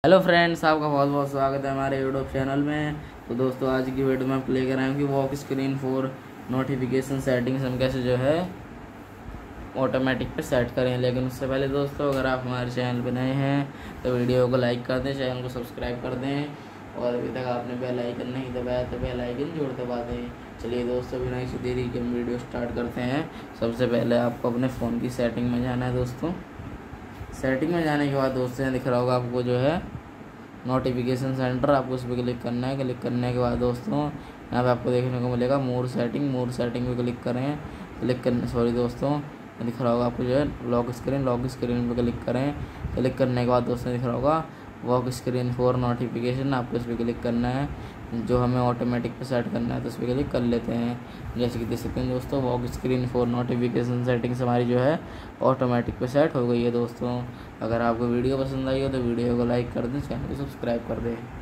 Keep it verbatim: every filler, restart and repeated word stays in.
Hello friends, आपका बहुत बहुत स्वागत है हमारे यूट्यूब चैनल में। तो दोस्तों, आज की वीडियो में आप लेकर आए हैं कि lock screen for notification settings हम कैसे जो है ऑटोमेटिक पे सेट करें। लेकिन उससे पहले दोस्तों, अगर आप हमारे चैनल पे नए हैं तो वीडियो को लाइक कर दें, चैनल को सब्सक्राइब कर दें और अभी तक आपने बेल आइकन नहीं दबाया तो बेल आइकन जोड़ दबा दें। चलिए दोस्तों, बिना किसी देरी के हम वीडियो स्टार्ट करते हैं। सबसे पहले आपको अपने फ़ोन की सेटिंग में जाना है दोस्तों। सेटिंग में जाने के बाद दोस्तों दिख रहा होगा आपको जो है नोटिफिकेशन सेंटर, आपको उस पर क्लिक करना है। क्लिक करने के बाद दोस्तों यहाँ पे आपको देखने को मिलेगा मोर सेटिंग। मोर सेटिंग पे क्लिक करें। क्लिक करने सॉरी दोस्तों दिख रहा होगा आपको जो है लॉक स्क्रीन। लॉक स्क्रीन पे क्लिक करें। क्लिक करने के बाद दोस्तों दिख रहा होगा वॉक स्क्रीन फॉर नोटिफिकेशन, आपको इस पर क्लिक करना है। जो हमें ऑटोमेटिक पे सेट करना है तो इस पर क्लिक कर लेते हैं। जैसे कि देख सकते हैं दोस्तों, lock screen for notification settings हमारी जो है ऑटोमेटिक पे सेट हो गई है दोस्तों। अगर आपको वीडियो पसंद आई हो तो वीडियो को लाइक कर दें, चैनल को सब्सक्राइब कर दें।